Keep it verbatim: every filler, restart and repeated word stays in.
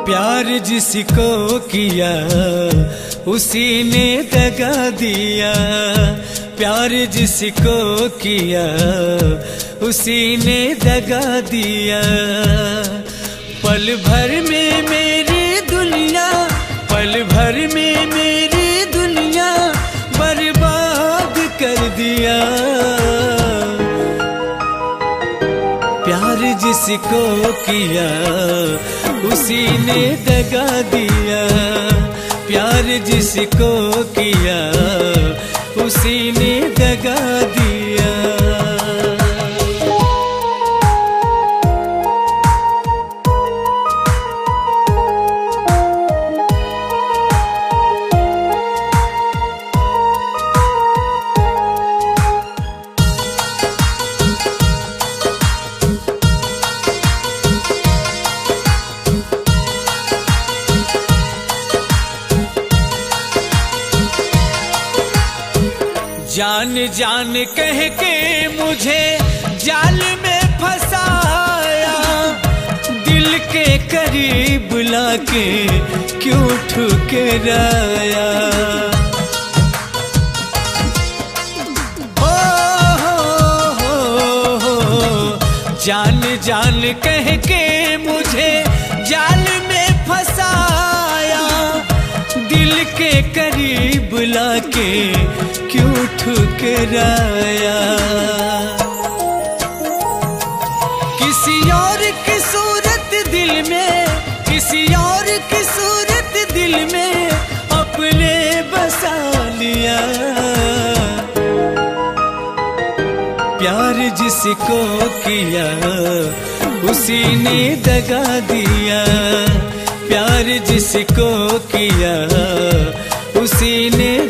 प्यार जिसको किया उसी ने दगा दिया। प्यार जिसको किया उसी ने दगा दिया। पल भर में मेरी दुनिया, पल भर में मेरी दुनिया बर्बाद कर दिया। प्यार जिसको किया उसी ने दगा दिया। प्यार जिसको किया उसी ने दगा दिया। जान जान कह के मुझे जाल में फंसाया। दिल के करीब लाके क्यों ठुकराया। हो हो हो हो जान जान कह के मुझे जाल में फंसाया। दिल के करीब लाके क्यों ठुकराया। किसी और की सूरत दिल में, किसी और की सूरत दिल में अपने बसा लिया। प्यार जिसको किया उसी ने दगा दिया। प्यार जिसको किया उसी ने